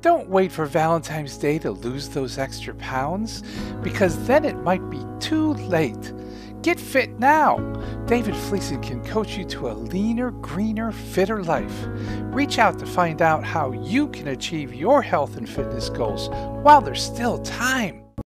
Don't wait for Valentine's Day to lose those extra pounds, because then it might be too late. Get fit now. David Fleeson can coach you to a leaner, greener, fitter life. Reach out to find out how you can achieve your health and fitness goals while there's still time.